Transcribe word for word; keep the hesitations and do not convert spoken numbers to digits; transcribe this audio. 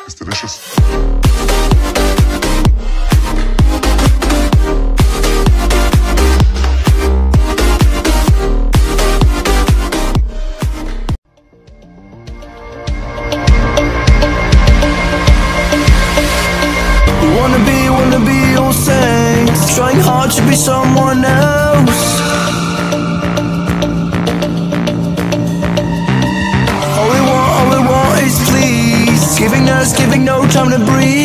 It's delicious. Wanna be, wanna be all saints, trying hard to be someone else. All we want, all we want is please, giving us, giving no time to breathe.